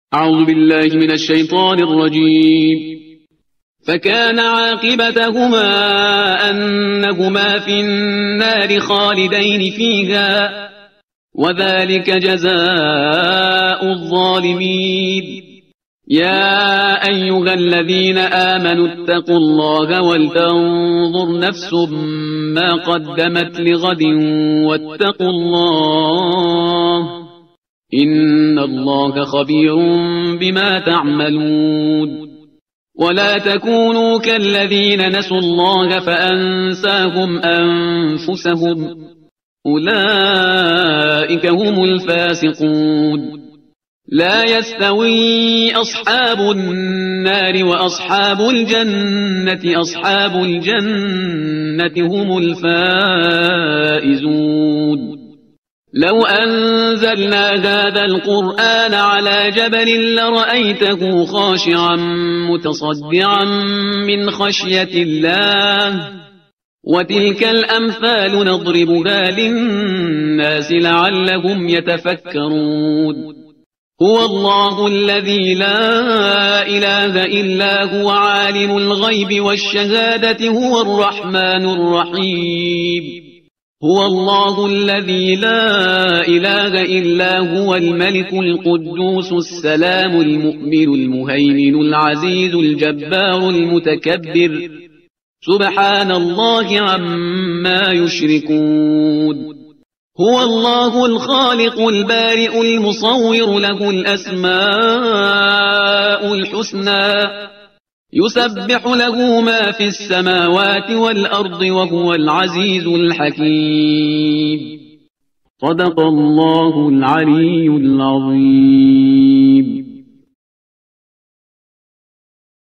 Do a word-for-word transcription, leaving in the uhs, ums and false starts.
أعوذ بالله من الشيطان الرجيم. فكان عاقبتهما أنهما في النار خالدين فيها وذلك جزاء الظالمين. يا أيها الذين آمنوا اتقوا الله ولتنظر نفس ما قدمت لغد واتقوا الله إن الله خبير بما تعملون. ولا تكونوا كالذين نسوا الله فأنساهم أنفسهم أولئك هم الفاسقون. لا يستوي أصحاب النار وأصحاب الجنة أصحاب الجنة هم الفائزون. لو أنزلنا هذا القرآن على جبل لرأيته خاشعا متصدعا من خشية الله وتلك الأمثال نضربها للناس لعلهم يتفكرون. هو الله الذي لا إله إلا هو عالم الغيب والشهادة هو الرحمن الرحيم. هو الله الذي لا إله إلا هو الملك القدوس السلام المؤمن المهيمن العزيز الجبار المتكبر سبحان الله عما يشركون. هو الله الخالق البارئ المصور له الأسماء الحسنى يسبح له ما في السماوات والأرض وهو العزيز الحكيم. صدق الله العلي العظيم.